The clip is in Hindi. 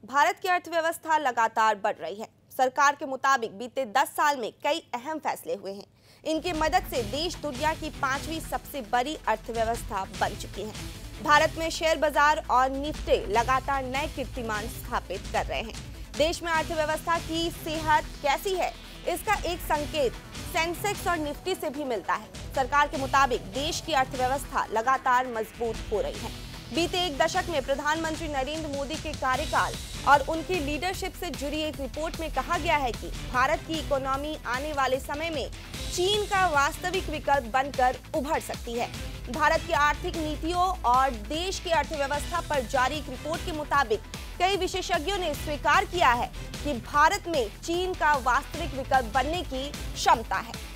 भारत की अर्थव्यवस्था लगातार बढ़ रही है। सरकार के मुताबिक बीते 10 साल में कई अहम फैसले हुए हैं। इनकी मदद से देश दुनिया की 5वीं सबसे बड़ी अर्थव्यवस्था बन चुकी है। भारत में शेयर बाजार और निफ्टी लगातार नए कीर्तिमान स्थापित कर रहे हैं। देश में अर्थव्यवस्था की सेहत कैसी है, इसका एक संकेत सेंसेक्स और निफ्टी से भी मिलता है। सरकार के मुताबिक देश की अर्थव्यवस्था लगातार मजबूत हो रही है। बीते एक दशक में प्रधानमंत्री नरेंद्र मोदी के कार्यकाल और उनकी लीडरशिप से जुड़ी एक रिपोर्ट में कहा गया है कि भारत की इकोनॉमी आने वाले समय में चीन का वास्तविक विकल्प बनकर उभर सकती है। भारत की आर्थिक नीतियों और देश की अर्थव्यवस्था पर जारी एक रिपोर्ट के मुताबिक कई विशेषज्ञों ने स्वीकार किया है कि भारत में चीन का वास्तविक विकल्प बनने की क्षमता है।